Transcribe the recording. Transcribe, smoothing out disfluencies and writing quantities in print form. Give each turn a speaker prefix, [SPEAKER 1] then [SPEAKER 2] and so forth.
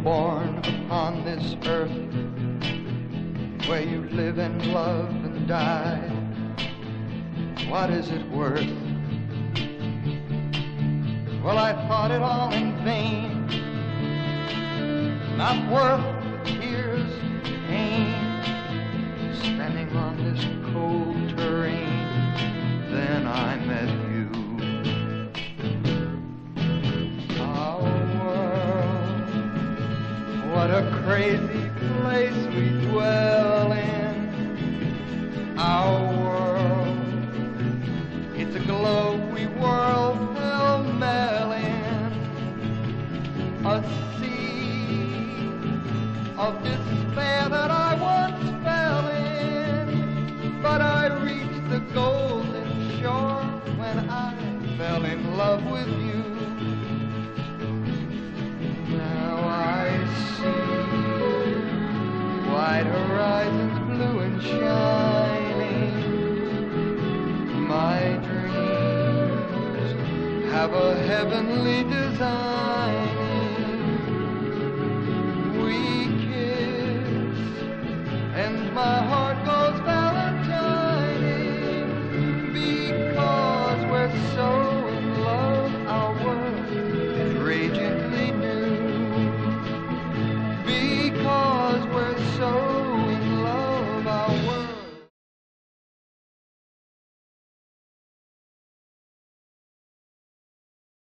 [SPEAKER 1] born upon this earth where you live and love and die. What is it worth? Well, I thought it all in vain, not worth the tears and pain, standing on this cold terrain. Then I met you. Our world, what a crazy place we dwell in. Our world, it's a globe we whirl pell-mell in. A sea of despair that I once fell in, but I reached the golden shore when I fell in love with you. Now I see wide horizons blue and shining. My dreams have a heavenly design.